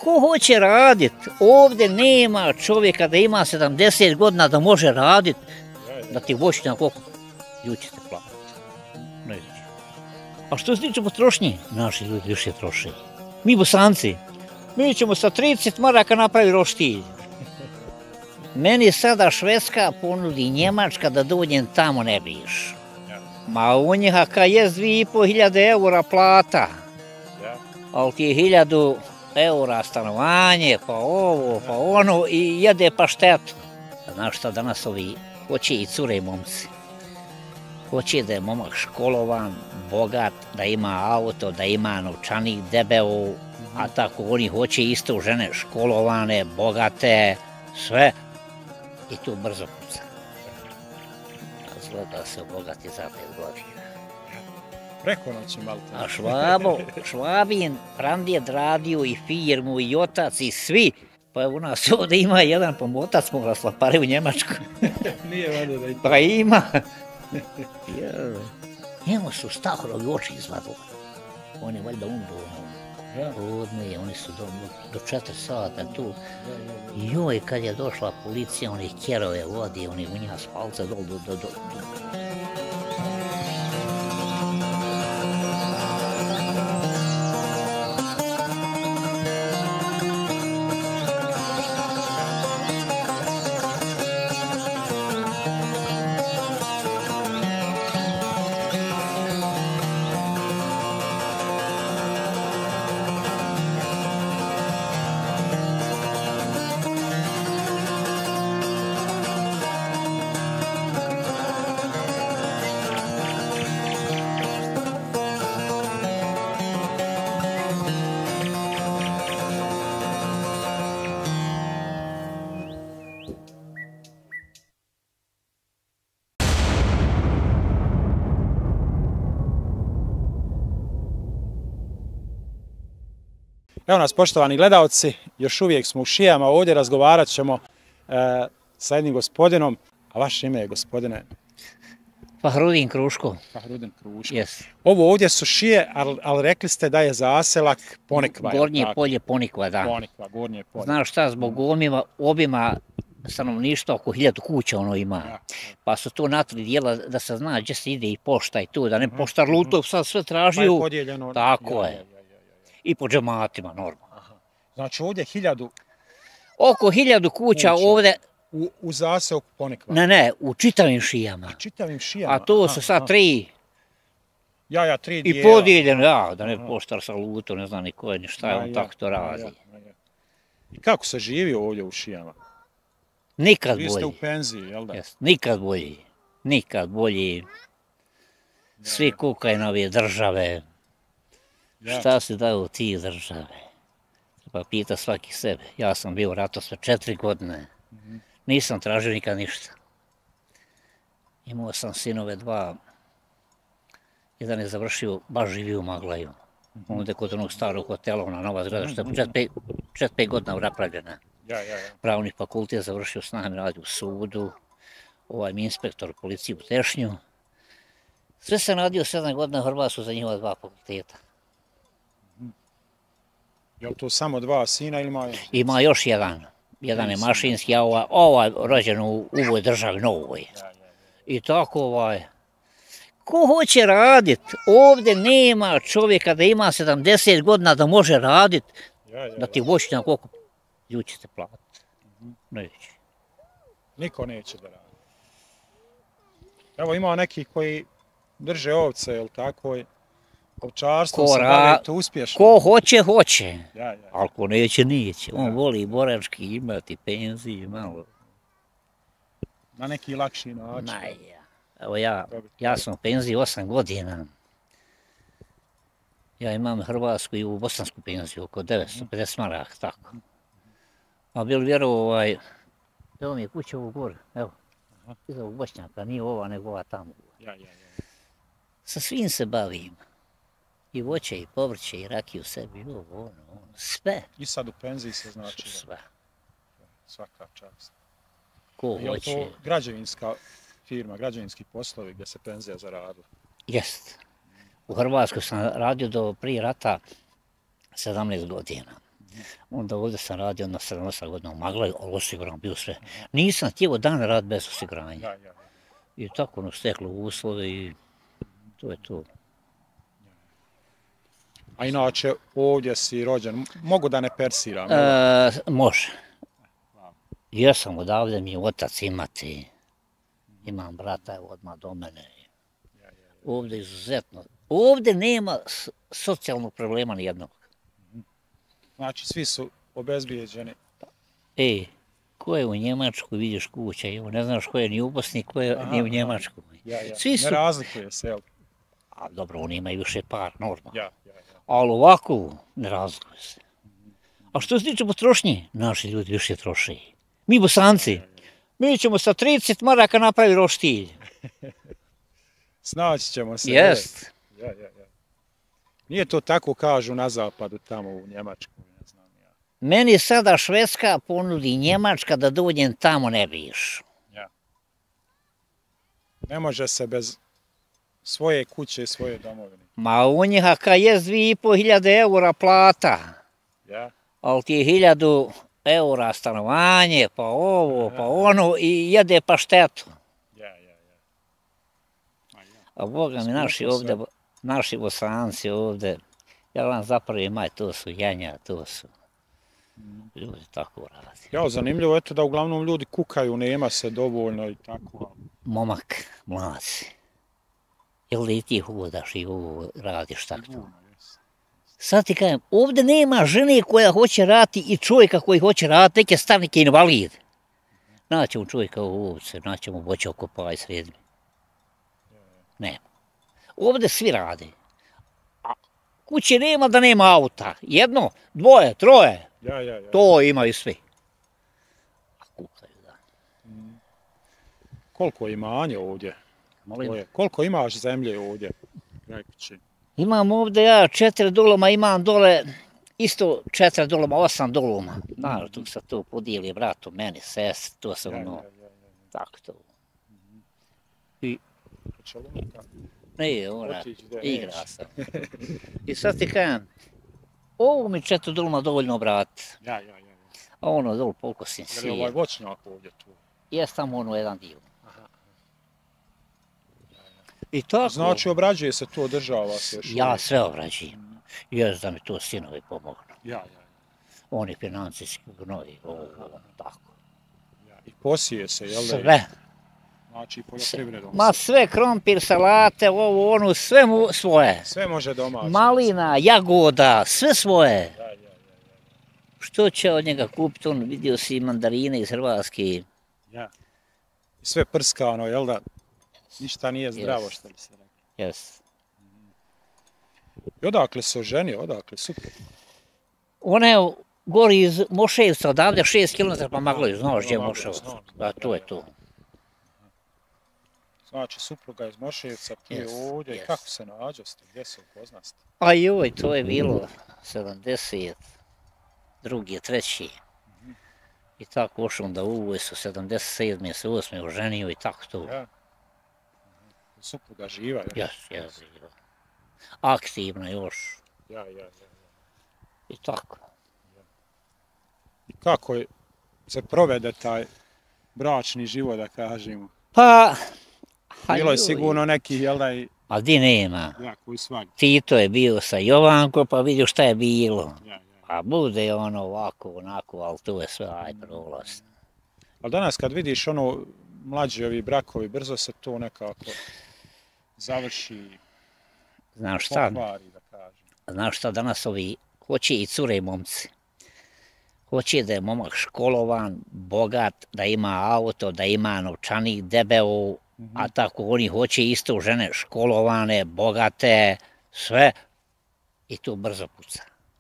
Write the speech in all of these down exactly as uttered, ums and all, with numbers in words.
Ko hoće radit? Ovdje nema čovjeka da ima sedamdeset godina da može radit, da ti voćnjak koliko ljudi ćete platiti. Ne znači. A što se tiče potrošnje, naši ljudi više troše. Mi Bosanci, mi ćemo sa trideset maraka napraviti roštilj. Meni sada Švedska ponudi Njemačka da dođem tamo ne biš. Ma u njiha kad je dvije i po hiljade eura plata, ali ti je hiljadu eura stanovanje, pa ovo, pa ono i jede paštetu. Znaš šta danas ovi hoće i cure i momci. Hoće da je momak školovan, bogat, da ima auto, da ima novčanik debeo, a tako oni hoće isto žene školovane, bogate, sve. I tu brzo puca. Zgleda se obogati za pet godina. Preko noći malo. A Švabo, Švabin, pradjed radio i firmu i otac i svi. Pa evo u nas ovdje ima jedan pomotac mogla slapare u Njemačku. Nije vada da i to. Pa ima. Njemu su Stahorovi oči izvadili. On je valjda umro. Odme, oni su do, do četiri sata tu. Joj, kad je došla policija, oni kjerove vodi, oni u nja s palca dol, do, do, do. Evo nas, poštovani gledalci, još uvijek smo u Šijama, ovdje razgovarat ćemo e, sa jednim gospodinom, a vaše ime je, gospodine? Fahrudin Kruško. Fahrudin Kruško. Yes. Ovo ovdje su Šije, ali, ali rekli ste da je zaselak Ponikva. Gornje polje Ponikva, da. Ponikva, Gornje polje. Znaš šta, zbog obima, obima stanovništva oko hiljadu kuća ono ima. Ja. Pa su to natri dijela da se zna gdje se ide i pošta i tu, da ne poštar lutov sad sve tražio. Pa je podijeljeno. Tako ja, je. Ja, ja. I po džematima, normalno. Znači ovdje hiljadu... Oko hiljadu kuća, kuća. Ovdje... U, u zaseoku Ponikva? Ne, ne, u čitavim Šijama. A čitavim Šijama? A to su sad tri... Ja, ja, tri dijela. I podijeljeno, ja, da ne aha. Poštar sa lutom, ne znam ni ko je, ni šta je, on ja, tako to radi. Ja, ja, ja. I kako se živi ovdje u Šijama? Nikad bolji. Vi ste u penziji, jel da? Yes. Nikad bolji, nikad bolji. Svi ja, kukaju na ove države. Ja. Šta se daju ti države? Pa pita svaki sebe. Ja sam bio u ratu sve četiri godine. Mm-hmm. Nisam tražio nikad ništa. Imao sam sinove dva. Jedan je završio, baš živio u Maglaju. Mm-hmm. Ovdje kod onog starog hotela, ona nova zgrada, što je četiri pet godina napravljena. Ja, ja, ja. Pravni fakultet završio s nami, radi u sudu. Ovaj mi inspektor policije u Tešnju. Sve sam radio sedam godina u Hrvatsku za njihova dva fakulteta. Je li to samo dva sina ili ima još? Ima još jedan. Jedan je mašinski, a ovaj, ovaj rođen u ovoj državi novoj. Ja, ja, ja. I tako ovaj... Ko hoće radit? Ovdje nema čovjeka da ima sedamdeset godina da može radit, ja, ja, ja. Da ti voćnjak koliko ljudi ćete platiti. Mm-hmm. Neće. Niko neće da radi. Evo ima neki koji drže ovce, jel tako? Ovčarstvo se bavi to uspješno. Ko hoće, hoće. Ja, ja. Ali ko neće, neće. On ja. Voli borački imati penziju malo. Na neki lakši način. Naj, ja. Evo ja, ja sam u penziji osam godina. Ja imam hrvatsku i u bosansku penziju, oko devetsto pedeset maraka, tako. A bil vjerovo ovaj, evo mi je kuća u gore, evo. Iza ovog Bošnjaka, nije ova, nego ova tamo. Ja, ja, ja. Sa svim se bavim. I voće, i povrće, i rakiju u sebi, ovo, ono, ono, sve. I sad u penziji se znači? Sve. Svaka čast. Ko hoće. Je li to građevinska firma, građevinski poslovi gdje se penzija zaradila? Jest. U Hrvatskoj sam radio do prije rata sedamnaest godina. Onda ovdje sam radio na sedamnaest godina u Maglaju, ali osiguran bio sve. Nisam htio dan rad bez osiguranja. I tako ono steklo uslove i to je to. A inače, ovdje si rođen, mogu da ne persiram? E, može. Ja sam odavde, mi je otac imati. Imam brata, evo odmah do mene. Ovdje izuzetno. Ovdje nema socijalnog problema nijednog. Znači, svi su obezbijeđeni. E, ko je u Njemačkoj, vidiš kuća, evo, ne znaš ko je ni u Bosni, ko je ni u Njemačkoj. Ja, ja. Svi su... Ne razlikuje se, jel? A dobro, oni imaju više par, normalno. Ja, ja, ja. Ali ovako ne razlikuje se. A što se tiče potrošnje, naši ljudi više troše. Mi Bosanci, mi ćemo sa trideset maraka napraviti roštilj. Snaći ćemo se. Jest. Ja, ja, ja. Nije to tako kažu na zapadu, tamo u Njemačkoj, ne znam ja. Meni sada Švedska ponudi Njemačka da dođem tamo ne biš. Ja. Ne može se bez svoje kuće i svoje domovine. Ma u njiha ka je dvije i po hiljade eura plata. Ja. Ali ti je hiljadu eura stanovanje, pa ovo, pa ono i jede paštetu. Ja, ja, ja. A Boga mi naši ovdje, naši Bosanci ovdje, ja vam zapravo maj, to su janja, to su ljudi tako radi. Ja, zanimljivo je to da uglavnom ljudi kukaju, nema se dovoljno i tako. Momak, mladi, jel da i ti hodaš i ovo radiš tako? Sad ti kažem, ovdje nema žene koja hoće raditi i čovjeka koji hoće raditi, neke starnike invalid. Naćemo čovjeka u ovce, naćemo voća oko paj srednje. Nema. Ovdje svi rade. A kuće nema da nema auta. Jedno, dvoje, troje. Ja, ja, ja. To imaju svi. A kukaju, da. Mm. Koliko imanje ovdje? Molim? Koliko imaš zemlje ovdje? Rekući. Imam ovdje ja četiri doloma, imam dole isto četiri doloma, osam doloma. Znaš, tu se to podijeli bratu, meni, sest, to se ono, tako to. I... Ne, ona, igra sam. I sad ti kažem, ovo mi četiri doloma dovoljno brat. Ja, ja, ja. A ono dol pokosim svijet. Je li ovaj voćnjak ovdje tu? Jes tamo ono jedan dio. I tako. Znači, obrađuje se to, održava se još? Ja sve obrađujem. Jes da mi to sinovi pomognu. Ja, ja. Oni financijski gnoji, ovo, tako. Ja. I posije se, jel da? Sve. Znači, poljoprivredom. Ma sve, krompir, salate, ovo, ono, sve mu svoje. Sve može domaći. Malina, jagoda, sve svoje. Ja, ja, ja. Što će od njega kupiti, on vidio si mandarine iz Hrvatske. Ja. I sve prskano, jel da? Ništa nije zdravo, što li se rekao. Jes. I odakle se oženio, odakle, super. Ona je gori iz Moševca, odavde šest kilometara pa Maglaju, znaš gdje je Moševac. Da, to je to. Znači, supruga iz Moševca, ti je ovdje, i kako se nađoste, gdje se upoznaste? A joj, to je bilo sedamdeset drugi, treći. I tako ošao da uvoj su sedamdeset sedme, osme oženio i tako to. Ja. Supruga živa, još? Jes, jes, živa. Aktivna još. Ja, ja, ja. I tako. I kako je se provede taj bračni život, da kažemo? Pa... Bilo je sigurno neki, jel da i... A di nema? Ja, koji svaki. Tito je bio sa Jovankom, pa vidio šta je bilo. Ja, ja. A bude ono ovako, onako, ali to je sve aj prolaz. Ali danas kad vidiš ono, mlađi ovi brakovi, brzo se to nekako završi, Znaš šta? pokvari, da kažem. Znaš šta, danas ovi hoće i cure i momci. Hoće da je momak školovan, bogat, da ima auto, da ima novčanik debeo, a tako oni hoće isto žene školovane, bogate, sve. I to brzo puca.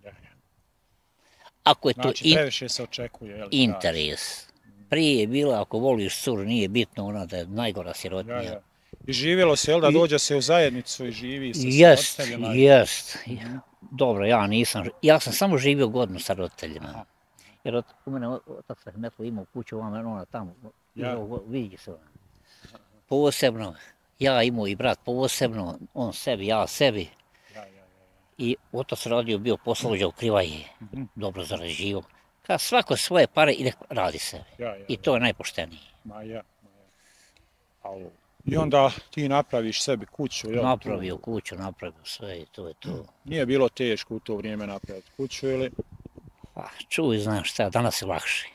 Ako je to znači, previše se očekuje, jel? interes. Prije je bila, ako voliš curu, nije bitno ona da je najgora sirotinja. Ja, ja. I živjelo se, jel da dođe se u zajednicu i živi se jest, sa roditeljima? Jest, jest. Dobro, ja nisam, ja sam samo živio godinu sa roditeljima. Jer od, u mene otac Rahmetlo imao kuću, ovamo ona tamo, ja. vidi se ona. Posebno, ja imao i brat posebno, on sebi, ja sebi. Ja, ja, ja. I otac radio bio poslovođa u Krivaji, dobro zarađivo. Kad svako svoje pare i nek radi sebe. I to je najpoštenije. Ma ja, ma ja. I onda ti napraviš sebi kuću, jel? Napravio kuću, napravio sve i to je to. Nije bilo teško u to vrijeme napraviti kuću, ili? Pa, čuj, znaš šta, danas je lakše.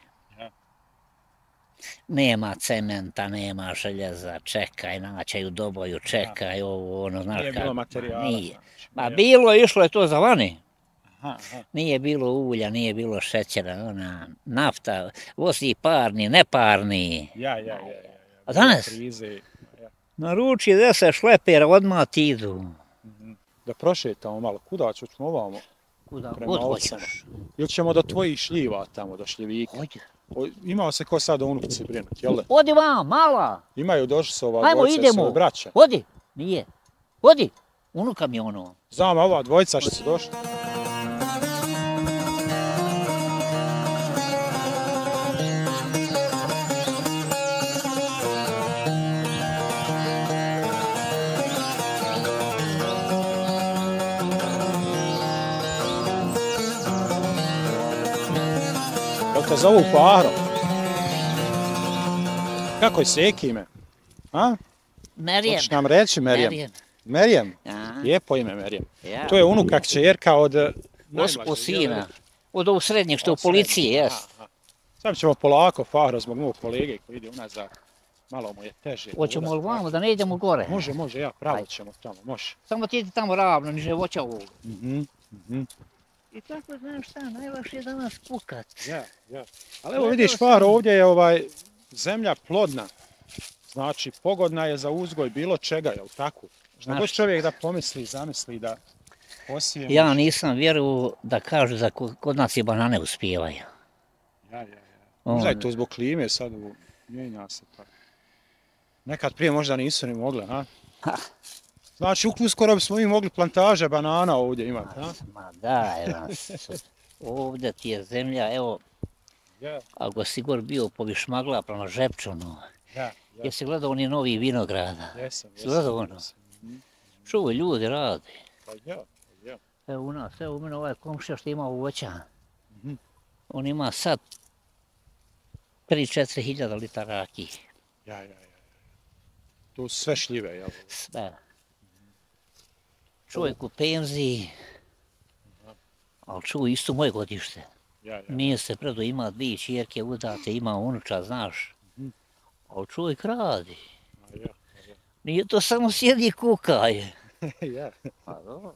Nema cementa, nema željeza, čekaj, naćaju doboju, čekaj, ovo, ono, znaš kako. Nije bilo materijala. Nije. Ma bilo, išlo je to za vani. Nije bilo ulja, nije bilo šećera, ona, nafta, vozi parni, neparni. Ja, ja, ja. A danas? Naruči deset šlepera, odmah ti idu. Da prošetamo malo, kuda ćemo ovamo? Kuda god hoćeš. Ili ćemo do tvojih šljiva tamo, do šljivika? Hoće. Imao se ko sad o unukici brinuti, jel? Odi vam, mala. Imaju, došli su ova dvojica, su braća. Odi, nije. Odi, unuka mi ono. Znam, ova dvojica što su došli. Te zovu Fahro. Kako je seki ime? A? Merijem. Hoćeš nam reći Merijem? Merijem. Merijem? Lijepo ime Merijem. To je unuka kćerka od Od sina. Od ovog srednjeg što u policiji, jes. Sad ćemo polako Fahro zbog mog kolege koji ide unazad. Malo mu je teže. Hoćemo li vamo da ne idemo gore? Može, može, ja pravo ćemo tamo, može. Samo ti idi tamo ravno, niže voća ovog. Mhm, mhm. I tako, znaš šta, najlakše je danas pukat. Ja, ja. Ali evo vidiš, Fahro, ovdje je ovaj zemlja plodna. Znači, pogodna je za uzgoj bilo čega, jel tako? Šta god čovjek da pomisli, zamisli da posijemo. Ja nisam vjeruo da kažu da kod nas i banane uspijevaju. Ja, ja, ja. Možda je to zbog klime, sad mijenja se tako. Nekad prije možda nisu ni mogle, ha? Znači, uskoro bismo mi mogli plantaže banana ovdje imati, ha? Ma daj nas, ovdje ti je zemlja, evo, ako si gor bio po Višmagla prema Žepčunu, jesi gledao oni novi vinograda? Jesam, jesam. Gledao ono? Čuvaj, ljudi rade. Pa ja, pa ja. Evo u nas, evo u mene ovaj komšija što ima voća, on ima sad tri do četiri hiljada litara rakije. Ja, ja, ja. Tu su sve šljive, jel? Sve. Čovjek u penziji, ali čuj, isto moje godište. Nije se predo, ima dvije čerke udate, ima unuča, znaš. Ali čovjek radi. Nije to samo sjedi i kukaje. Pa dobro.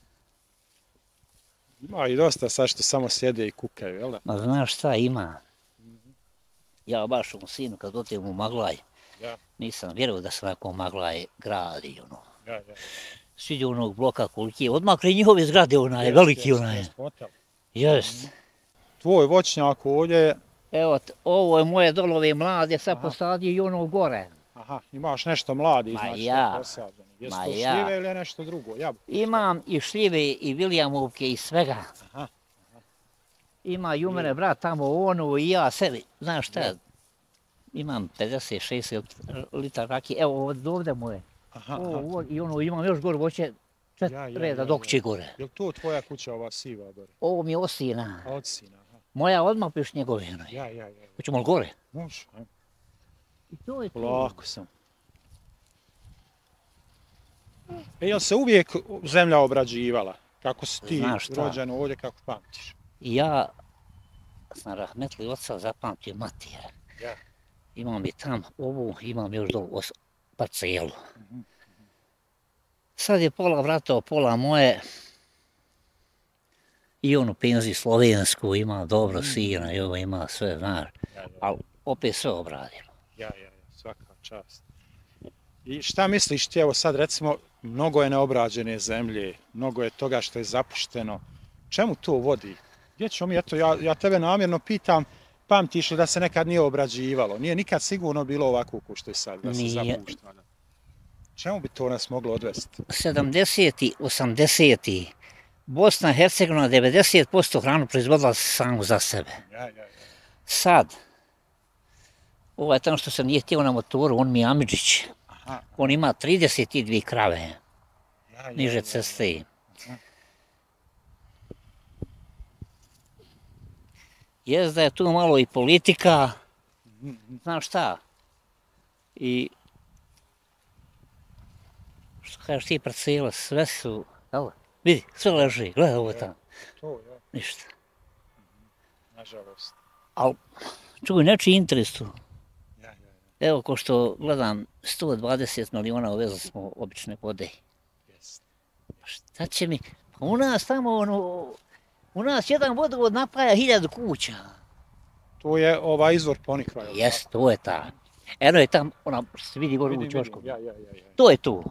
Ima i dosta sad što samo sjede i kukaju, jel da? Ma znaš šta ima? Ja baš u sinu kad otem u Maglaj, nisam vjerovao da se nakon Maglaj gradi, ono. Sviđa onog bloka koliki je, odmah kraj njihove zgrade onaj, veliki onaj. Jest. Tvoj voćnjak ovdje je... Evo, ovo je moje dolove mlade, sad posadio i ono gore. Aha, imaš nešto mladi, znači što posađeno. Jesu to šljive ili nešto drugo, jabuke? Imam i šljive i Viljamovke i svega. Ima i u mene brat tamo ono i ja sebi, znaš šta, imam pedeset šezdeset litara rakije, evo ovdje moje. I ono imam još gore voće, četiri reda dok će gore. Je li to tvoja kuća, ova siva gore? Ovo mi je od sina. Od sina, aha. Moja odmah piš njegove. Ja, ja, ja. Hoćemo li gore? Može, ajmo. I to je to. Lako sam. E, jel se uvijek zemlja obrađivala? Kako si ti rođen ovdje, kako pamtiš? Ja sam rahmetli oca zapamtio matije. Imam i tam ovu, imam još dolu parcelu. Sad je pola vratao, pola moje. I on u penziji slovensku, ima dobro sina i ovo ima sve, znaš. Ali opet sve obradilo. Ja, ja, ja, svaka čast. I šta misliš ti, evo sad recimo, mnogo je neobrađene zemlje, mnogo je toga što je zapušteno. Čemu to vodi? Gdje ćemo mi, eto, ja, ja tebe namjerno pitam, pamtiš li da se nekad nije obrađivalo? Nije nikad sigurno bilo ovako ko što je sad, da se zapušta. Čemu bi to nas moglo odvesti? sedamdeseti, osamdeseti Bosna i Hercegovina devedeset posto hranu proizvodila samo za sebe. Sad, ovaj tamo što sam nije htio na motoru, on mi je Amidžić. On ima trideset dvije krave, niže ceste. jest da je tu malo i politika, Mhm. znaš šta, i što kažeš ti parcela, sve su, evo, vidi, sve leži, gledaj ovo tamo, To, ja, ništa. nažalost. Ali, čuj, nečiji interes tu. Ja, ja, ja. Evo, ko što gledam, sto dvadeset miliona uvezli smo obične vode. Jest. Šta će mi, pa u nas tamo, ono, u nas jedan vodovod napaja hiljadu kuća. To je ovaj izvor Ponikva. jel' Jes, to je ta. Eno je tam, ona se vidi gore Vidim, u vidim, ćošku. ja, ja, ja, ja. To je tu.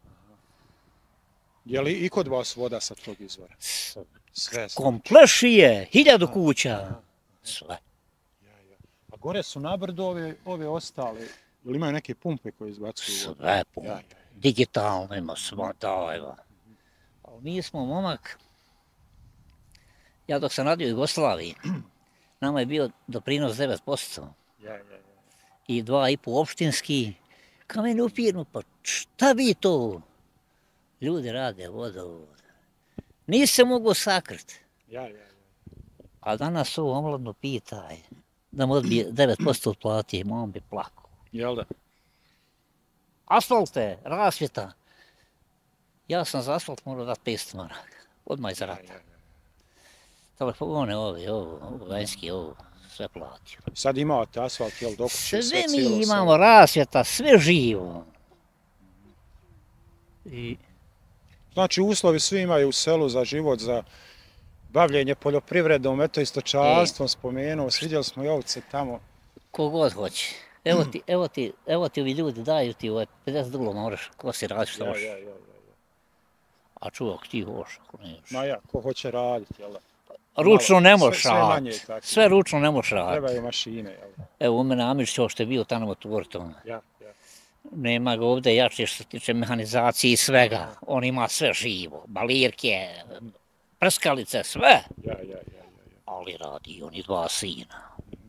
Je li i kod vas voda sa tog izvora? Sve. sve. Komplešije, hiljadu kuća. Sve. Ja, ja. A gore su nabrdo ove, ove ostale, ili imaju neke pumpe koje izbacuju vodu? Sve pun. Ja, ja, ja. Digitalno ima sva dajva. Ali mi smo momak, ja dok sam radio u Jugoslaviji, nama je bio doprinos devet posto Ja, ja, ja. i dva i po opštinski. Ka meni upirnu, pa šta vi to? Ljudi rade vodovod. Nisi se mogu sakriti. Ja, ja, ja. A danas ovo omladno pitaj da mu odbije devet posto od plati, on bi plakao. Jel da? Asfalte, rasvjeta. Ja sam za asfalt morao dati petsto maraka. Odmah iz Ja, rata. ja, ja. Telefone ove, ovo, ovo, vanjski, ovo, sve platio. Sad imate asfalt, jel, dok Sve sve mi cijelo imamo rasvjeta, sve živo. I Znači, uslovi svi imaju u selu za život, za bavljenje poljoprivredom, eto i stočarstvom spomenuo, vidjeli smo i ovce tamo. kogod hoće. Evo ti, evo ti, evo ti ovi ljudi daju ti ovaj pedeset dulo moraš, ko si radi što Ja, hoćeš. ja, ja, ja. A čuo, ako ti hoš, ako ne hoš. Ma ja, ko hoće raditi, jel da? Ručno ne možeš sve, sve manje raditi. tako. Sve ručno ne možeš raditi. Trebaju mašine, jel da? Evo u mene Amir što je bio tamo motor tome. Ja, ja. Nema ga ovdje jače što se tiče mehanizacije i svega. On ima sve živo, balirke, prskalice, sve. Ja, ja, ja, ja, ja. Ali radi oni dva sina.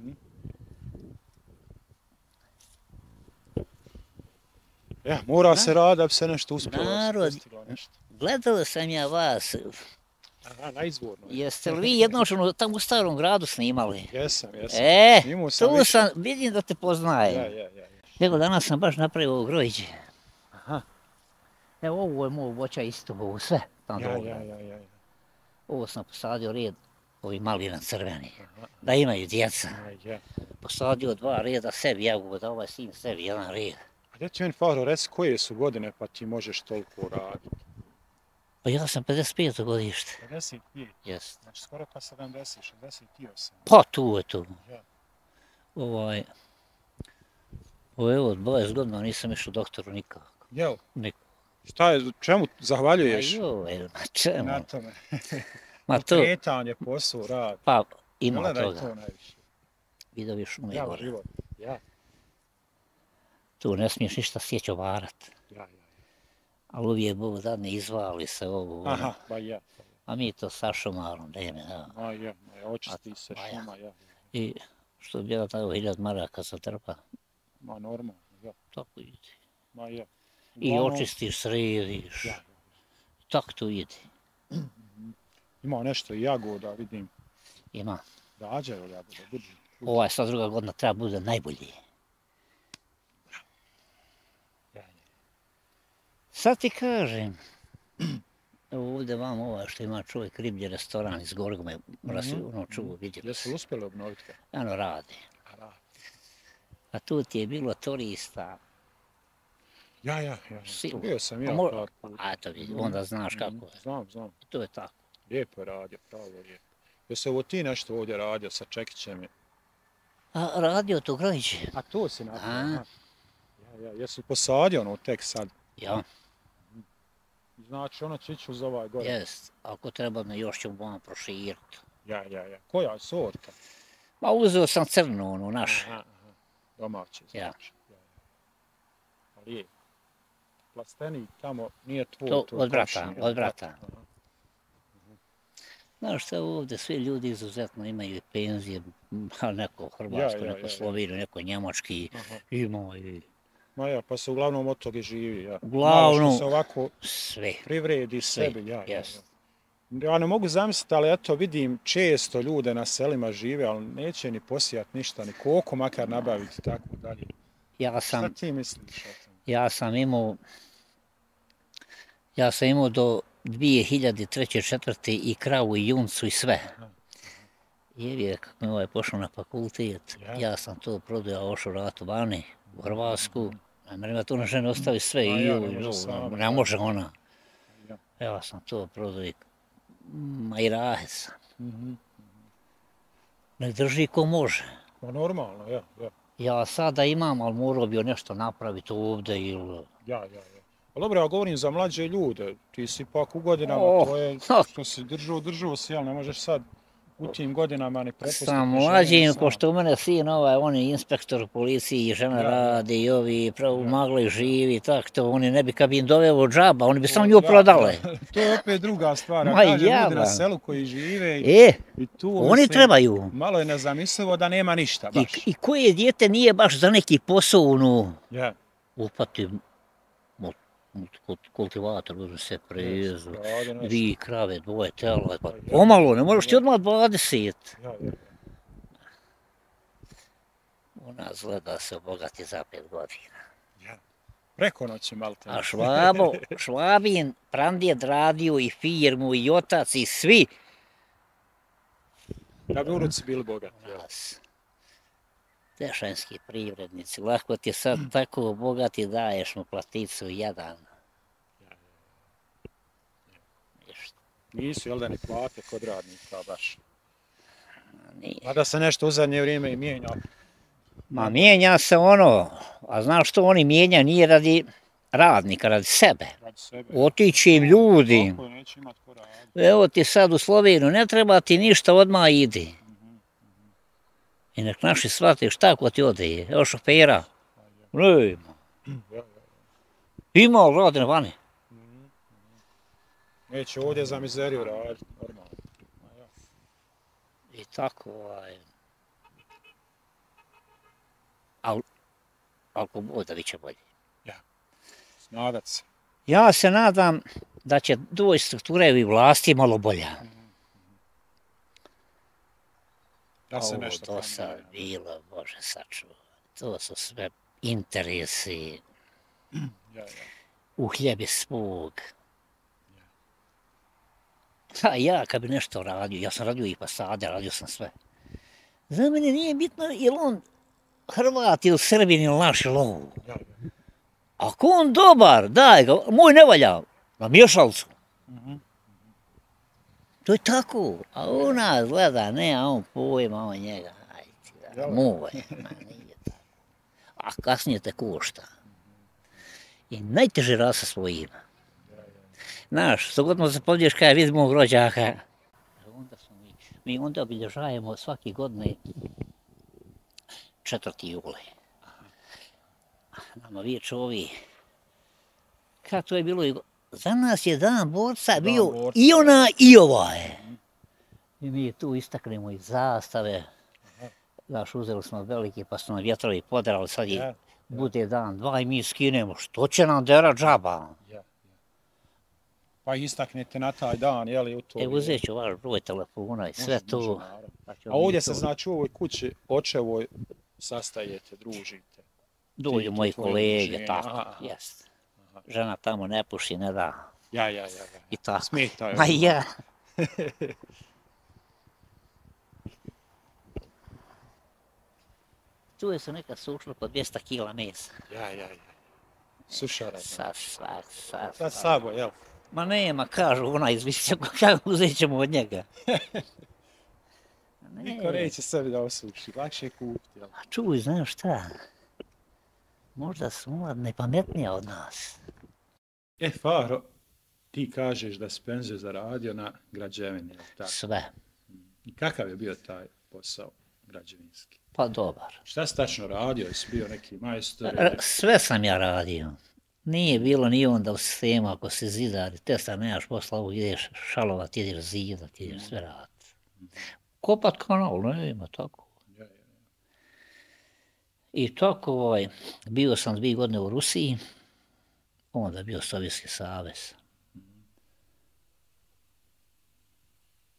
Ja, mora se raditi da bi se nešto uspjelo, Narod- postiglo nešto. Gledala sam ja vas, Aha, na izvorno. jeste li vi jednoš ono tamo u starom gradu snimali? Jesam, jesam. E, Snimao sam tu više. sam, vidim da te Ja, poznajem. ja, ja, ja. Nego danas sam baš napravio ovo grojiđe. Aha. Evo ovo je moj voća isto, ovo sve. Tamo Ja, dole. ja, ja, ja. ja. Ovo sam posadio red, ovi malina crveni, da imaju djeca. Ja, ja. Posadio dva reda sebi, jagoda, ovaj sin sebi, jedan red. A gdje ti meni, Faro, reci koje su godine pa ti možeš toliko raditi? Pa ja sam pedeset peto godište. pedeset pet, Jest. znači skoro pa sedamdeset, šezdeset osam. Pa tu je tu. Ja. Ovaj, ovo evo, od dvadeset godina nisam išao doktoru nikako. Jel? Nikako. Šta je, čemu zahvaljuješ? Joj, na čemu? Na tome. Ma to, Kretanje, posao, rad. pa ima Gledaj toga. to najviše. Vidovi šume Ja, gore. život. Ja, Tu ne smiješ ništa sjećo varat. ja, ja. Ali uvijek Bog dadne izvali se ovo, ono. Aha, ba ja. A mi to sa šumarom, ne me, da. Ma ja, ma ja, očisti se A ja. šuma, ja. I što bi ja tako hiljad maraka za trpa, Ma normalno, ja. tako ide. Ma ja. I Uglavnom, očistiš, središ, Ja. tako to ide. Ima nešto i jagoda, vidim. Ima. Rađaju jagoda, budu. Ova je sad druga godina, treba bude najbolji. Ja, ja. Sad ti kažem, evo ovdje vam ova što ima čovjek riblji restoran iz Gorgome, mora si ono čuo vidjeti. Jesu li uspjeli obnoviti ga? Ano radi. A, da. A tu ti je bilo turista. Ja, ja, ja. Sigurno. Bio sam A ja mo- par puta. A to vidi, onda znaš kako je. Znam, znam. To je tako. Lijepo je radio, pravo lijepo. Jesi ovo ti nešto ovdje radio sa Čekićem? A radio tu grojiće. A to si napravio? A. aha. Ja, ja, jesu posadio ono tek sad? Ja, Znači ono će ići uz ovaj gore? jest. Ako treba me još ću vam proširiti. Ja, ja, ja. Koja sorta? Ma uzeo sam crnu, onu našu. Aha, aha. Domaće, Ja. znači. Ja, ja. Ali je. Plastenik tamo nije tvoj, To to je od brata, prašni, od jel' brata. tako? Aha. Znaš šta ovdje, svi ljudi izuzetno imaju i penzije, a neko Hrvatsko, Ja, ja, neko ja, ja. Sloveniju, neko Njemački, Aha. ima i Ma ja, pa se uglavnom od toga živi, ja. Uglavnom- Malo što se ovako sve. privredi Sve, sebi, ja, ja, ja. jest. Ja ne mogu zamisliti, ali eto vidim često ljude na selima žive, ali neće ni posijati ništa, ni koliko makar nabaviti i tako dalje. Ja Šta sam, ti misliš o tom? ja sam imao, ja sam imao do dvije hiljade treće. četvrte i kravu i juncu i sve. Jebi je, kako mi ovaj pošao na fakultet, Ja. ja sam to prodao, ošao ratu vani, u Hrvatsku. Najmjerima tu na žene ostavi sve A i ja, ju, ne i može ju, sama, ne da. može ona. Ja. Ja sam to prodao i ma i rahe sam. Mhm. Ne drži ko može. Pa normalno, ja, ja. Ja sada imam, ali morao bi nešto napraviti ovdje ili... Ja, ja, ja. Ali dobro, ja govorim za mlađe ljude, ti si ipak u godinama, Oh, to je ha. što si držao, držao si, jel ne možeš sad u tim godinama ni prepustiti Sam ni ženi, ni mlađim, sam. pošto u mene sin ovaj, on je inspektor u policiji i žena Ja, ja. radi i ovi pravu Ja. magli živi i tak to, oni ne bi kad bi im doveo džaba, oni bi samo O, nju ja, prodale. ja. To je opet druga stvar, ja Ma kažem ljudi jaba. na selu koji žive i, E, i tu, oni mislim, trebaju. malo je nezamislivo da nema ništa, I, baš. I koje dijete nije baš za neki posao, ono, Ja. upati mul- mul- kultivator, uzme se prezu, radi nešto. dvije krave, dvoje tela, pa Ja. pomalo, ne možeš ti odmah dvadeset. Ja, ja. U nas gleda se obogati za pet godina. Ja. Preko noći malte. A Švabo, Švabin prandjed radio i firmu i otac i svi Da bi u ruci bili bogati. u Ja. nas. Tešanski privrednici, lako ti sad tako bogati daješ mu platicu jedan. Ništa, Nisu, jel da, ni plate kod radnika baš. nije. Mada se nešto u zadnje vrijeme i mijenja. Ma mijenja se ono, a znaš što oni mijenja, nije radi radnika, radi sebe. Radi sebe. Otići im ljudi. Tako je, neće imat ko radi. Evo ti sad u Sloveniju, ne treba ti ništa, odmah idi. I nek naši shvate šta ko ti ode, evo šofera. Nema. Ja, ja. Ima, ali rade vani. Neće ovdje za mizeriju raditi, normalno. Ma ja. I tako, ovaj... Al, ako bude, bit će bolje. Nadat se. Ja se nadam da će doći struktura i vlasti malo bolja. Da se Ovo nešto do sad promijeni. bilo, Bože sačuva. To su sve interesi Ja, ja. u hljebi svog. A ja kad bi nešto radio, ja sam radio i fasade, radio sam sve. Za mene nije bitno je on Hrvat ili Srbin ili naš ili ovo. Ja, ja. Ako on dobar, daj ga, moj ne valja, na mješalcu. Mhm. To je tako, a u nas gleda, ne, a on pojma, on njega, ajde, Jel? moj, ma nije tako. A kasnije te košta. I najteže rad sa svojima. Znaš, što god možda poviješ kada vidim mog rođaka. Onda smo mi, mi onda obilježajemo svake godine četvrti julaj. Nama viču ovi, kad to je bilo, i go- za nas je dan borca bio borca, i ona i ova je. I mi tu istaknemo i zastave. Znaš, uzeli smo veliki pa smo vjetrovi poderali, sad je Ja, bude dan, dva i mi skinemo. Što će nam dera džaba? ja, ja. Pa istaknete na taj dan, jeli, u to. E, uzet ću vaš broj telefona i sve Može, to. može, naravno. Pa ćemo A mi ovdje to- se znači u ovoj kući očevoj sastajete, družite. Dođu ti, moji tvoje kolege, udruženje, tako, aha. jest. Žena tamo ne puši, ne da. Ja, ja, ja, ja. I tako. Smeta je. Ma ja. Tu je se nekad sušlo po dvjesto kila mesa. Ja, ja, ja. Sušara. Sad, sad, sad. Sad sabo, jel? Ma nema, kažu, ona izvišća, kako uzet ćemo od njega. Niko neće sebi da osuši, lakše je kupiti, jel? A čuj, znaš šta? Možda su mladne pametnije od nas. E, Faro, ti kažeš da si penziju zaradio na građevini, jel tako? Sve. I kakav je bio taj posao građevinski? Pa dobar. Šta si tačno radio? Jesi bio neki majstor? R- Sve sam ja radio. Nije bilo ni onda u sistemu, ako se zidari, te sad nemaš posla, ovdje ideš šalovat, ideš zidat, ideš sve raditi. Kopat kanal, ne ima tako. Ja, ja, I tako, ovaj, bio sam dvije godine u Rusiji, onda bio Sovjetski savez.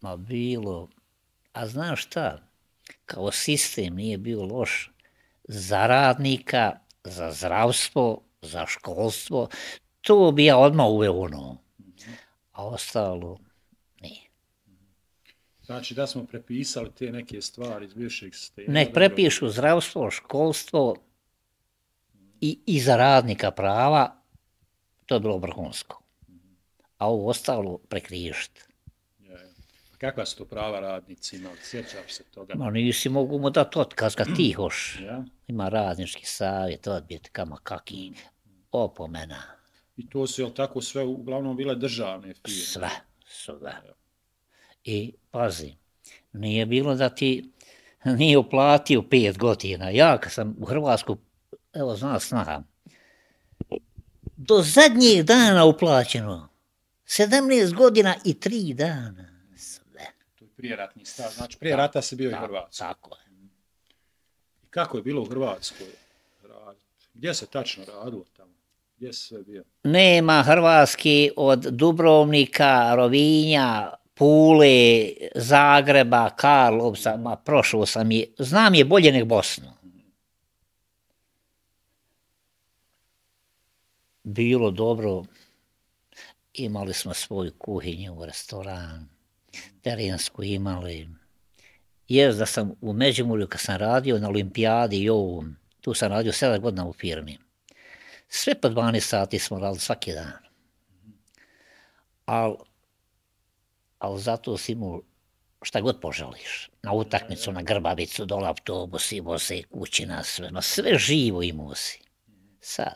Ma bilo, a znaš šta, kao sistem nije bio loš za radnika, za zdravstvo, za školstvo, to bi ja odmah uveo ono, a ostalo nije. Znači da smo prepisali te neke stvari iz bivšeg sistema. Nek prepišu zdravstvo, školstvo i, i za radnika prava, to je bilo vrhunsko. A ovo ostalo prekrižiti. Kakva su to prava radnici imali, sjećaš se toga? Ma nisi mogu mu dati otkaz kad ti hoš. Ja? Ima radnički savjet, odbijete kama kaki, opomena. I to su, jel tako, sve uglavnom bile državne firme? Sve, sve. I pazi, nije bilo da ti nije uplatio pet godina. Ja kad sam u Hrvatsku, evo zna snaha, do zadnjeg dana uplaćeno. sedamnaest godina i tri dana. Sve. To je prijeratni stav. Znači prije rata si bio i u Hrvatskoj. Tako je. I kako je bilo u Hrvatskoj raditi? Gdje se tačno radilo tamo? Gdje si sve bio? Nema Hrvatski od Dubrovnika, Rovinja, Pule, Zagreba, Karlovca, ma prošao sam je, znam je bolje nego Bosnu. Bilo dobro, imali smo svoju kuhinju, restoran, terensku imali. Jer da sam u Međimurju kad sam radio na olimpijadi i ovom, tu sam radio sedam godina u firmi. Sve po dvanaest sati smo radili svaki dan. Ali al zato si imao šta god poželiš. Na utakmicu, na grbavicu, dole autobusi, voze, kući na sve. No sve živo imao si. Sad.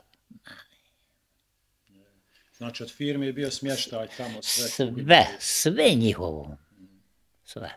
Znači od firme je bio smještaj tamo sve? Sve, sve njihovo. Sve.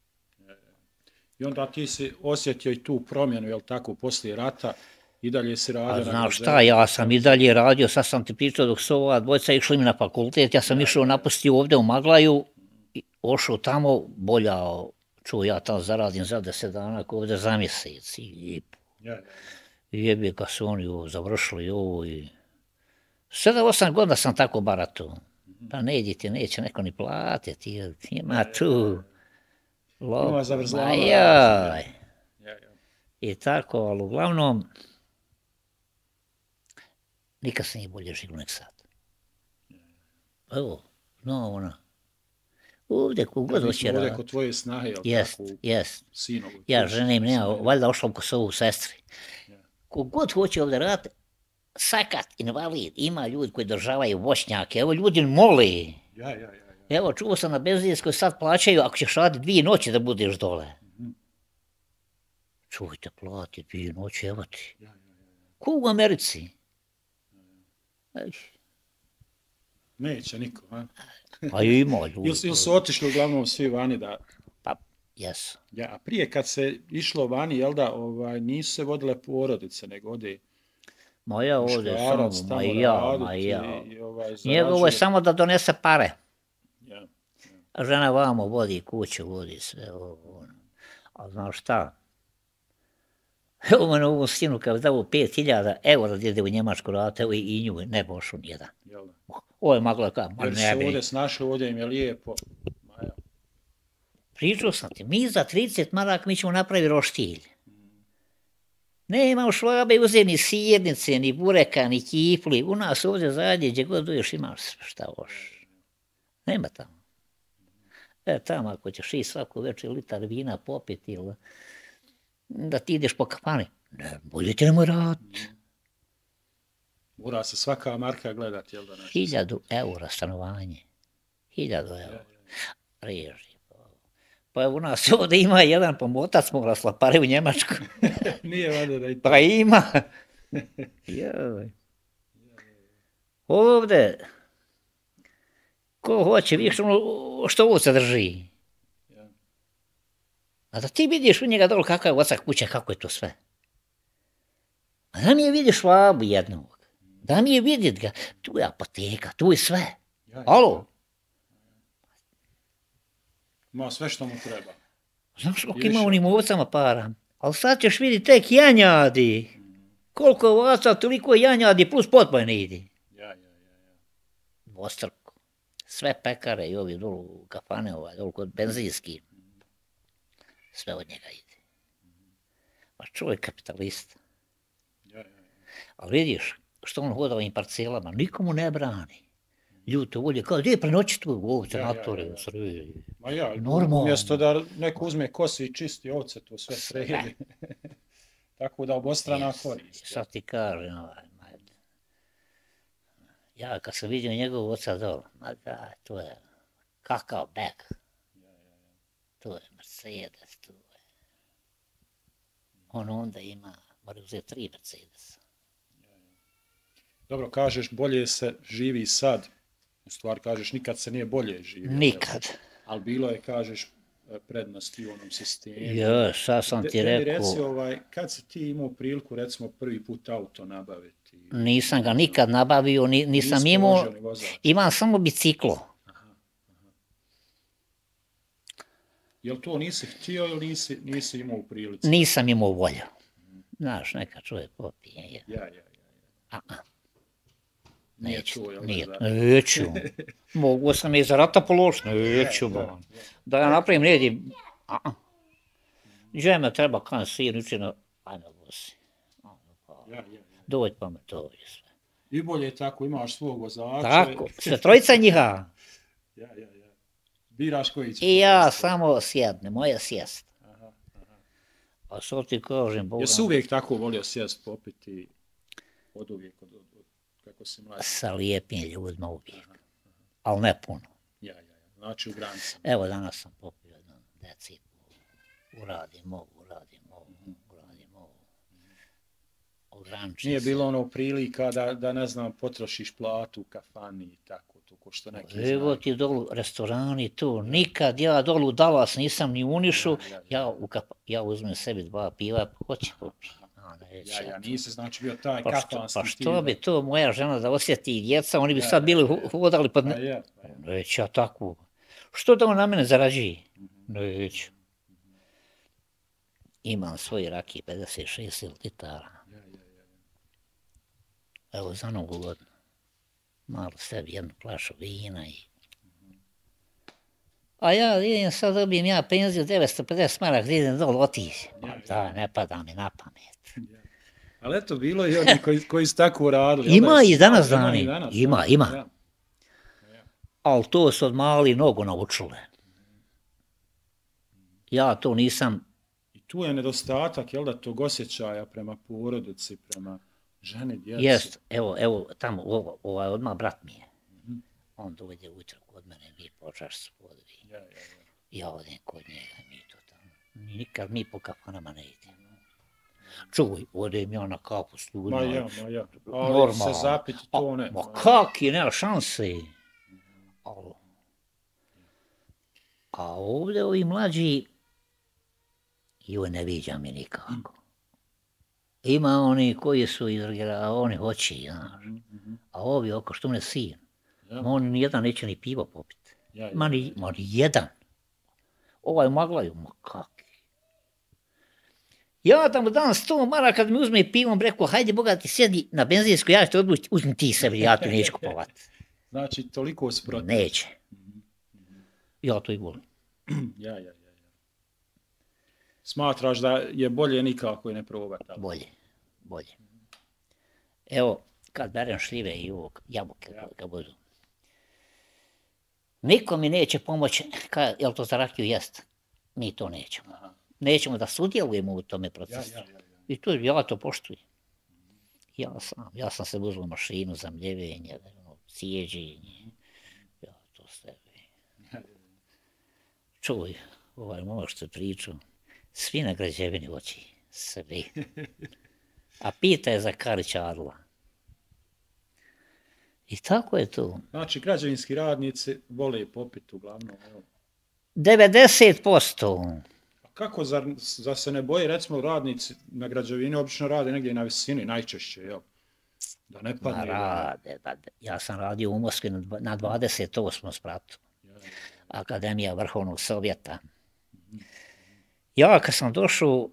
I onda ti si osjetio i tu promjenu, jel tako, poslije rata, i dalje si radio na znaš šta, ja sam i dalje radio, sad sam ti pričao dok su ova dvojca išli mi na fakultet, ja sam išao napustio ovdje u Maglaju, i ošao tamo, boljao, čuo ja tamo zaradim za deset dana, ovdje za mjesec, i lijepo. I jebe kad su oni ovo završili ovo i... Sedam, osam godina sam tako barato. Pa ne idite, neće neko ni platiti, ima tu... Lop, ima zavrzlava. Jaj. I tako, ali uglavnom, nikad se nije bolje živio nek sad. Evo, no ona. Ovdje kogod hoće raditi. Ovdje kod tvoje snahe, jel jest, tako? Jest, Sinovu. ja ženim, nema, valjda ošla u Kosovu sestri. Kogod hoće ovdje raditi, sakat, invalid, ima ljudi koji državaju voćnjake, evo ljudi moli. Ja, ja, ja. Evo, čuo sam na benzinskoj sad plaćaju ako ćeš raditi dvije noći da budeš dole. Čujte, plati dvije noći, evo ti. Ko u Americi? Neće niko, a? A ima ljudi. Ili su otišli uglavnom svi vani da... Pa, jesu. Ja, a prije kad se išlo vani, jel da, ovaj, nisu se vodile porodice, nego ode... Ma ja ovdje samo, ma ja, ma ja. I, ovaj, Njegovo je samo da donese pare. Ja. A žena vamo vodi kuću, vodi sve ovo. A znaš šta? Evo me na ovu stinu kad dao pet hiljada eura da ide u Njemačku raditi, evo i nju ne bošu nijedan. Ovo je magla kao, ma jer ne se bi. ovdje snašli, ovdje im je lijepo. Ma ja. Pričao sam ti, mi za trideset maraka mi ćemo napraviti roštilj. Nema u Švabe uze ni sirnice, ni bureka, ni kifli. U nas ovdje zadnje, gdje god doješ imaš šta hoš. Nema tamo. E, tamo ako ćeš i svaku večer litar vina popiti ili da ti ideš po kafani. Ne, bolje ti nemoj raditi. Mora se svaka marka gledati, jel da nešto? Hiljadu eura stanovanje. Hiljadu eura. Reži. Pa evo u nas ovdje ima jedan pomotac mora slapare u Njemačku. Nije vada da i to. Pa ima. Joj. Ovdje, ko hoće, vidiš ono što ovo se drži. A da ti vidiš u njega dole kakav je oca kuća, kako je to sve. A da mi je vidiš Švabu jednog. Da mi je vidjet ga. Tu je apoteka, tu je sve. Alo? Ima sve što mu treba. Znaš koliko ima onim ovcama para? Ali sad ćeš vidjeti tek janjadi. Koliko ovaca, toliko janjadi plus potpojne idi. Ja, ja, ja. Dvostrko. sve pekare i ovi dolu kafane, ovaj, dolu kod benzinski, sve od njega ide. Pa čovjek kapitalista. Ali vidiš, što on hoda ovim parcelama, nikomu ne brani. Ljudi to volje, kao, gdje je prenoći tu ovce, natore, u Srbiji. Ma ja, Normalno. umjesto da neko uzme kosi i čisti ovce, to sve sredi. Tako da obostrana korist. Sad ti kažem, ovaj, ja kad sam vidio njegovog oca dole, ma da, to je kakav beg. To je Mercedes, to je. On onda ima, mora uzeti tri Mercedesa. Dobro, kažeš, bolje se živi sad. U stvari, kažeš, nikad se nije bolje živio. Nikad. Ali bilo je, kažeš, prednosti u onom sistemu. Jo, sad sam ti De, rekao... Reci, ovaj, kad si ti imao priliku, recimo, prvi put auto nabaviti? Nisam ga nikad nabavio, ni, nisam imao... Imam samo biciklo. Aha, aha. Jel to nisi htio ili nisi, nisi imao u prilici? Nisam imao volju. Znaš, neka čovjek popije. Je. Ja, ja, ja. A, a. Nije Neću, čuo, jel nije, da? neću. Mogu sam i za rata položiti, neću. Da, da, da ja napravim redi. A, a. Gdje me treba kan sir, učinu, ajme vozi. Ja, ja, ja. Dođi pa me to je sve. I bolje tako, imaš svog vozača. Tako, sve trojica njiha. Ja, ja, ja. Biraš koji će. I ja samo sjednem, moja sjest. Aha, aha. A što ti kažem, Boga... Jesi uvijek tako volio sjest, popiti, od uvijek, od, od, od kako si mlađi? Sa lijepim ljudima uvijek, aha, aha. Ali ne puno. Ja, ja, ja. Znači u granicama. Evo danas sam popio jednu decipu. Uradim ovo, uradim ovo, uradim ovo. Ograničim Nije se. bilo ono prilika da, da ne znam, potrošiš platu u kafani i tako, to ko što neki znaju. Evo ti dolu restorani tu, nikad ja dolu u Dallas nisam ni unišu, Ja, ja, ja. ja, u kapa, ja uzmem sebi dva piva, pa hoće popi. Ja, ja, nisi znači bio taj Pa što, kafanski pa što bi to moja žena da osjeti i djeca, oni bi Ja, sad bili ja, ja. hu- hodali pod... Pa je, pa je. Neću ja takvu. Što da on na mene zarađuje? Neću. Imam svoje rakije pedeset šest litara. Ja, ja, ja. Evo za novu godinu. Malo sebi jednu plašu vina i... A ja idem sad dobijem ja penziju devetsto pedeset maraka, da idem dole otići. Ma da, ne pada mi na pamet. Ali eto, bilo je oni koji, koji su tako radili. Ima Onda je- i danas ima dani, i danas, ima, da. ima. Ja. Ali to su od mali nogu naučile. Ja to nisam, I tu je nedostatak, jel da, tog osjećaja prema porodici, prema ženi, djeci. jest, evo, evo, tamo, ovo, ovaj odmah brat mi je. On dođe ujutro kod mene, mi počaš se podvi. Ja, ja, ja. Ja odem kod njega, mi to tamo. Nikad mi po kafanama ne idemo. Čuj, odem ja na kapu s ljudima. Ma ja, ma ja. Ali Normalno. se zapiti to ne. Ma kak je, nema šanse. Al, a ovdje ovi mlađi, joj ne viđa mi nikako. Ima oni koji su izregira, oni hoće, znaš. A ovi oko što mene sin, Ja. on nijedan neće ni pivo popiti. Ja, ja. Ma ni, ma ni jedan. Ovaj maglaju, ma kaki. Ja tamo dam sto maraka kad mi uzme pivom, rekao, hajde Boga ti sjedi na benzinsku, ja ću te odlučiti, uzmi ti sebi, ja ti neću kupovat. Znači, toliko su protiv. Neće. Ja to i volim. Ja, ja, ja, ja. Smatraš da je bolje nikako i ne probati. ali? Bolje, bolje. Evo, kad berem šljive i ovog jabuke, Ja. kad budu. Niko mi neće pomoći, ka, jel to za rakiju jest? Mi to nećemo. Aha. Nećemo da sudjelujemo u tome Ja, procesu. ja, ja, ja. I to ja to poštujem. Ja sam, ja sam se uzela mašinu za mljevenje, ono, cijeđenje. Ja to sebi. Čuj, ovaj momak što je pričao, svi na građevini hoće, svi. A pita je za Karića Adla. I tako je to. Znači, građevinski radnici vole popiti uglavnom. Evo. devedeset posto. A kako, zar, zar se ne boje, recimo, radnici na građevini obično rade negdje na visini, najčešće, jel? Da ne Ma padne. rade, da, ja sam radio u Moskvi na dva- na dvadeset osmom spratu. Ja, ja, Akademija Vrhovnog Sovjeta. Ja kad sam došao,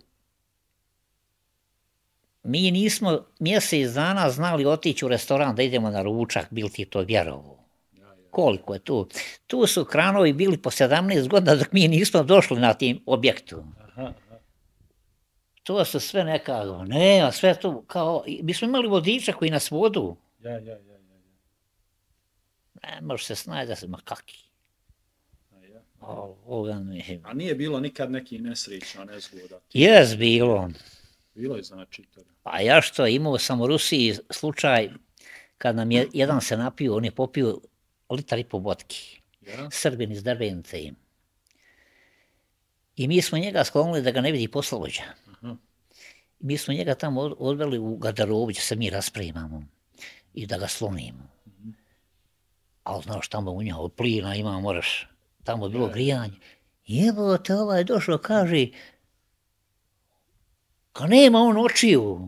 mi nismo mjesec dana znali otići u restoran da idemo na ručak, bil ti to vjerovo. ja, ja. Koliko je tu? Tu su kranovi bili po sedamnaest godina dok mi nismo došli na tim objektu. Aha, aha. To su sve neka, ne, sve to kao, mi smo imali vodiča koji nas vodu. Ja, ja, ja, ja. Ne, može se snaći da se, ma kaki. A, ja. O, ovoga mi... A nije bilo nikad neki nesrećna nezgoda? Jes bilo. Bilo je znači toga. Pa ja što, imao sam u Rusiji slučaj kad nam je jedan se napio, on je popio litar i po vodki. Ja? Srbin iz Drvenice. I mi smo njega sklonili da ga ne vidi poslovođa. Aha. Mi smo njega tamo odveli u garderobu gdje se mi raspremamo i da ga slonimo. Mhm. Ali znaš, tamo u njega od plina ima, moraš, tamo je bilo Ja. grijanje. Jebote, ovaj je došao, kaže, ka nema on očiju.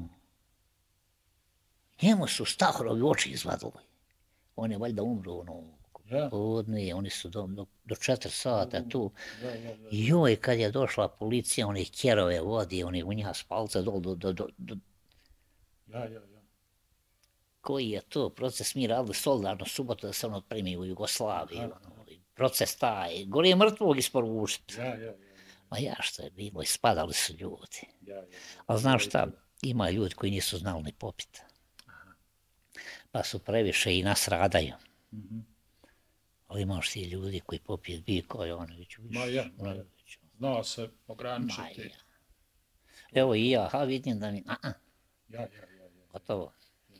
Njemu su Stahorovi oči izvadili. On je valjda umro, ono, Ja. podne, oni su do, do, do četiri sata tu. Ja, ja, ja. I joj, kad je došla policija, one kjerove vodi, one u njega s palca dol, do, do, do, do, Ja, ja, ja. koji je to proces, mi radili solidarno subotu da se on otpremi u Jugoslaviji, Aha. ono, proces taj, gore je mrtvog isporučiti. Ja, ja, ja. Ma ja što je bilo, ispadali su ljudi. Ja, ja. Ali znaš šta, ima ljudi koji nisu znali ni popiti. Pa su previše i nas radaju. Mhm. Ali imaš ti ljudi koji popije dvije koje one već Ma ja, ma ja. Znao se ograničiti. Evo i ja, ha vidim da mi, a, a, Ja, ja, ja, ja. gotovo.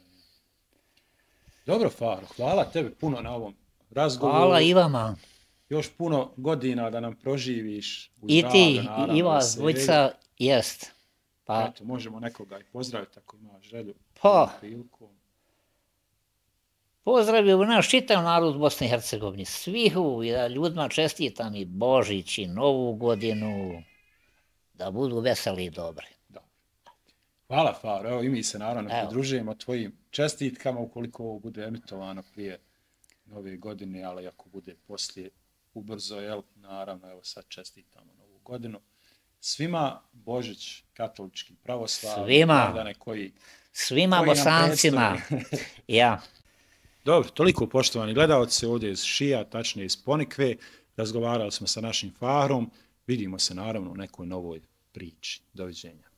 Dobro, Faro, hvala tebi puno na ovom razgovoru. Hvala i vama. Još puno godina da nam proživiš u I ti, zdravlju, naravno, i vas veselju. dvojica, jest. Pa, Eto, možemo nekoga i pozdraviti ako ima želju. Pa. ovom prilikom. pozdravio naš čitav narod u Bosni i Hercegovini, svihu i da ljudima čestitam i Božić i Novu godinu, da budu veseli i dobri. Hvala, Faro. Evo i mi se naravno Evo. pridružujemo tvojim čestitkama ukoliko ovo bude emitovano prije nove godine, ali ako bude poslije ubrzo, jel, naravno, evo sad čestitamo novu godinu. Svima Božić, katolički, pravoslavni, Svima. blagdane koji, Svima koji nam Bosancima, predstoje. ja. Dobro, toliko poštovani gledalci ovdje iz Šija, tačnije iz Ponikve. Razgovarali smo sa našim Farom. Vidimo se naravno u nekoj novoj priči. Doviđenja.